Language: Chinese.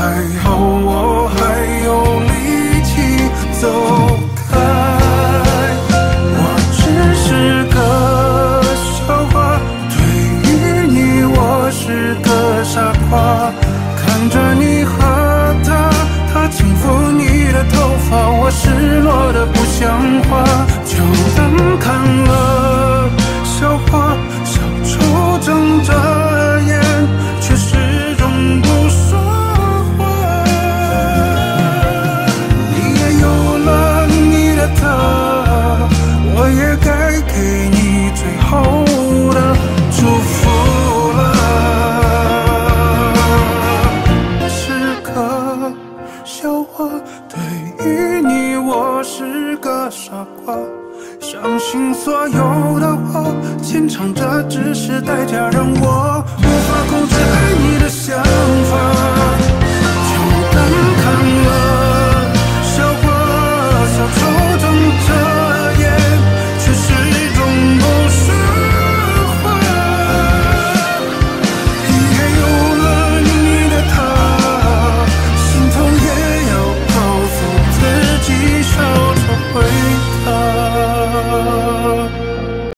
还好我还有力气走开。我只是个笑话，对于你我是个傻瓜。看着你和他轻抚你的头发，我失落的不像话。就当看了笑话，小丑睁着眼，却始终不说话。你也有了你的他，我也该给你最后的祝福了。是个笑话，对于你我是个傻瓜。相信所有的话，牵肠这只是代价，让我